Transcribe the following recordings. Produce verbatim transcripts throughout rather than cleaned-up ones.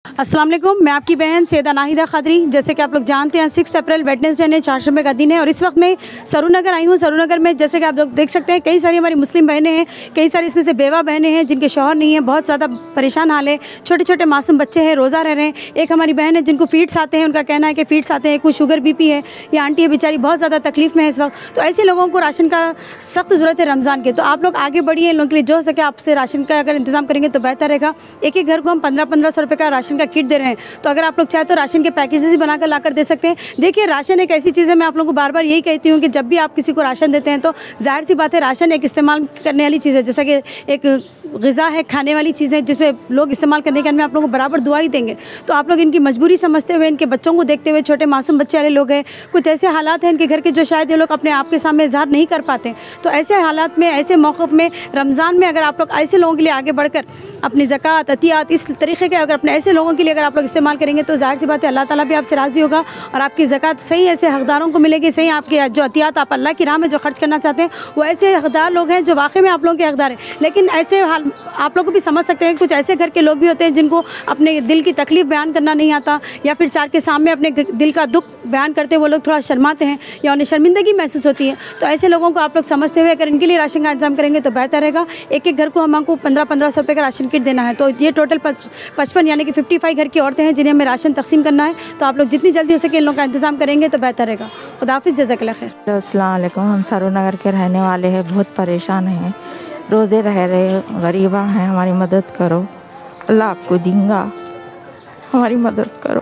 अस्सलाम वालेकुम, मैं आपकी बहन सैयदा नाहिदा खदरी। जैसे कि आप लोग जानते हैं सिक्स अप्रैल वेडनेसडे ने चारशंबे का दिन है और इस वक्त मैं सरूनगर आई हूँ। सरूनगर में जैसे कि आप लोग देख सकते हैं कई सारी हमारी मुस्लिम बहनें हैं, कई सारी इसमें से बेवा बहनें हैं जिनके शौहर नहीं है, बहुत ज़्यादा परेशान हाल है। छोटे छोटे मासूम बच्चे हैं, रोज़ा रह रहे हैं। एक हमारी बहन है जिनको फीड्स आते हैं, उनका कहना है कि फीड्स आते हैं, कुछ शुगर बी पी है, ये आंटी है बेचारी बहुत ज़्यादा तकलीफ़ में है इस वक्त। तो ऐसे लोगों को राशन का सख्त ज़रूरत है रमज़ान के। तो आप लोग आगे बढ़िए, इन लोगों के लिए जो हो सके आपसे राशन का अगर इंतज़ाम करेंगे तो बेहतर रहेगा। एक एक घर को हम पंद्रह पंद्रह सौ रुपये का राशन का किट दे रहे हैं, तो अगर आप लोग चाहे तो राशन के पैकेजेस ही बनाकर लाकर दे सकते हैं। देखिए, राशन एक ऐसी चीज़ है, मैं आप लोगों को बार बार यही कहती हूँ कि जब भी आप किसी को राशन देते हैं तो जाहिर सी बात है राशन एक इस्तेमाल करने वाली चीज़ है, जैसा कि एक ग़िज़ा है, खाने वाली चीज़ें जिसमें लोग इस्तेमाल करने के में आप लोगों को बराबर दुआ ही देंगे। तो आप लोग इनकी मजबूरी समझते हुए, इनके बच्चों को देखते हुए, छोटे मासूम बच्चे वाले लोग हैं, कुछ ऐसे हालात हैं इनके घर के जो शायद ये लोग अपने आप के सामने इज़हार नहीं कर पाते। तो ऐसे हालात में, ऐसे मौक़िफ़ में, रमज़ान में अगर आप लोग ऐसे लोगों के लिए आगे बढ़कर अपनी ज़कात, अतियात इस तरीक़े के अगर अपने ऐसे लोगों के लिए अगर आप लोग इस्तेमाल करेंगे तो ज़ाहिर सी बात है अल्लाह ताला भी आपसे राज़ी होगा और आपकी ज़कात सही ऐसे हक़दारों को मिलेगी। सही आपके जो अतियात आप अल्लाह की राह में जो खर्च करना चाहते हैं वो ऐसे हक़दार लोग हैं जो वाकई में आप लोगों के हक़दार हैं। लेकिन ऐसे हाल आप लोग भी समझ सकते हैं, कुछ ऐसे घर के लोग भी होते हैं जिनको अपने दिल की तकलीफ़ बयान करना नहीं आता, या फिर चार के सामने अपने दिल का दुख बयान करते वो लोग थोड़ा शर्माते हैं या उन्हें शर्मिंदगी महसूस होती है। तो ऐसे लोगों को आप लोग समझते हुए अगर इनके लिए राशन का इंतजाम करेंगे तो बेहतर रहेगा। एक एक घर को हमको पंद्रह पंद्रह सौ रुपये का राशन किट देना है, तो ये टोटल पचपन यानी कि फिफ्टी फाइव घर की औरतें हैं जिन्हें हमें राशन तकसीम करना है। तो आप लोग जितनी जल्दी हो सके इन लोगों का इंतजाम करेंगे तो बेहतर रहेगा। खुदा हाफिज़, जज़ाकल्लाह खैर। अस्सलाम वालेकुम। हम सरूनगर के रहने वाले हैं, बहुत परेशान हैं, रोज़े रह रहे, गरीबा हैं, हमारी मदद करो, अल्लाह आपको देंगा, हमारी मदद करो,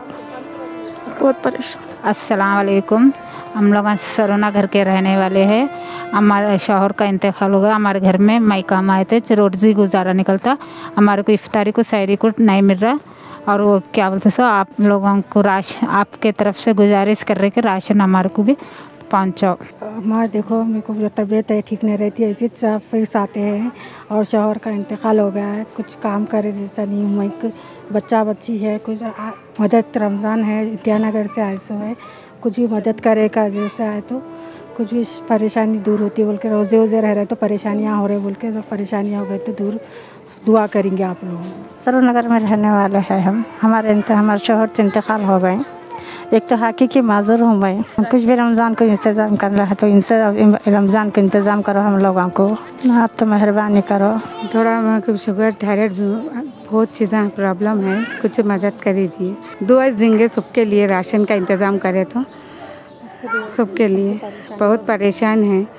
बहुत परेशान। अस्सलाम वालेकुम। हम लोग सरूनगर के रहने वाले हैं। हमारे शौहर का इंतकाल हो गया। हमारे घर में माई काम आए थे, रोज़ी गुजारा निकलता, हमारे को इफ्तारी को सहरी को नहीं मिल रहा और वो क्या बोलते सो आप लोगों को राशन आपके तरफ से गुजारिश कर रहे कि राशन हमारे को भी पहुँचाओ। हमारे देखो, मेरे को जो तबीयत है ठीक नहीं रहती है, ऐसे फिर आते हैं और शौहर का इंतकाल हो गया है, कुछ काम करे जैसा नहीं हूँ मैं, बच्चा बच्ची है, कुछ मदद रमज़ान है, इंदिरानगर से आए सो है, कुछ भी मदद करेगा जैसे आए तो कुछ भी परेशानी दूर होती है बोल के, रोज़े वोज़े रह रहे तो परेशानियाँ हो रही बोल के, तो परेशानियाँ हो गई तो दूर दुआ करेंगे आप लोग। सरूनगर में रहने वाले हैं हम। हमारे हमारे शौहर से इंतकाल हो गए। एक तो हकीकी माजूर हूँ मैं, कुछ भी रमज़ान को इंतज़ाम कर रहा है तो इनसे रमज़ान का इंतज़ाम करो हम लोगों को, आप तो मेहरबानी करो। थोड़ा शुगर थायराइड बहुत चीज़ें प्रॉब्लम है, कुछ मदद कर दीजिए। दुआ देंगे सबके लिए, राशन का इंतज़ाम करें तो सबके लिए बहुत परेशान हैं।